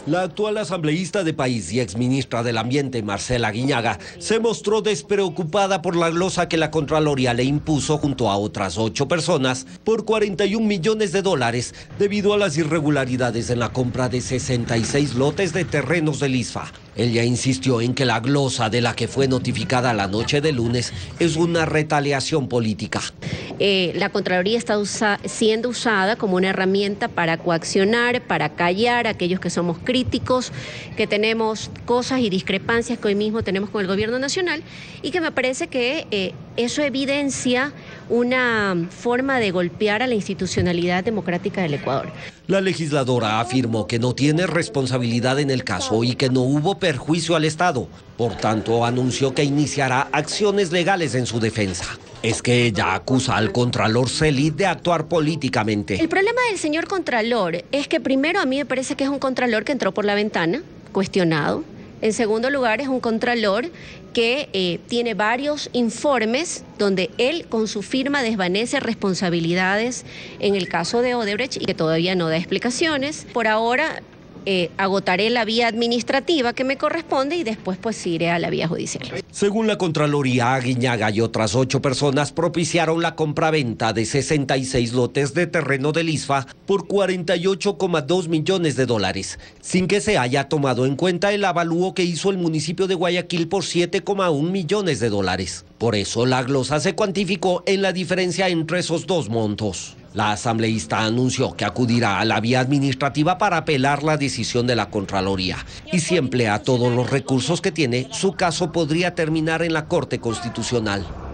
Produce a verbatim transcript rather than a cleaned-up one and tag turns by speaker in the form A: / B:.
A: La actual asambleísta de país y exministra del Ambiente, Marcela Guiñaga, se mostró despreocupada por la glosa que la Contraloría le impuso junto a otras ocho personas por cuarenta y un millones de dólares debido a las irregularidades en la compra de sesenta y seis lotes de terrenos del ISFA. Ella insistió en que la glosa de la que fue notificada la noche de lunes es una retaliación política.
B: Eh, la Contraloría está usa, siendo usada como una herramienta para coaccionar, para callar a aquellos que somos críticos, que tenemos cosas y discrepancias que hoy mismo tenemos con el gobierno nacional, y que me parece que eh, eso evidencia una forma de golpear a la institucionalidad democrática del Ecuador.
A: La legisladora afirmó que no tiene responsabilidad en el caso y que no hubo perjuicio al Estado. Por tanto, anunció que iniciará acciones legales en su defensa. Es que ella acusa al Contralor Celi de actuar políticamente.
B: El problema del señor Contralor es que primero a mí me parece que es un Contralor que entró por la ventana, cuestionado. En segundo lugar, es un Contralor que eh, tiene varios informes donde él con su firma desvanece responsabilidades en el caso de Odebrecht y que todavía no da explicaciones. Por ahora eh, agotaré la vía administrativa que me corresponde y después pues iré a la vía judicial.
A: Según la Contraloría, Guiñaga y otras ocho personas propiciaron la compraventa de sesenta y seis lotes de terreno del ISFA por cuarenta y ocho coma dos millones de dólares, sin que se haya tomado en cuenta el avalúo que hizo el municipio de Guayaquil por siete coma uno millones de dólares. Por eso la glosa se cuantificó en la diferencia entre esos dos montos. La asambleísta anunció que acudirá a la vía administrativa para apelar la decisión de la Contraloría y si emplea todos los recursos que tiene, su caso podría terminar en la Corte Constitucional.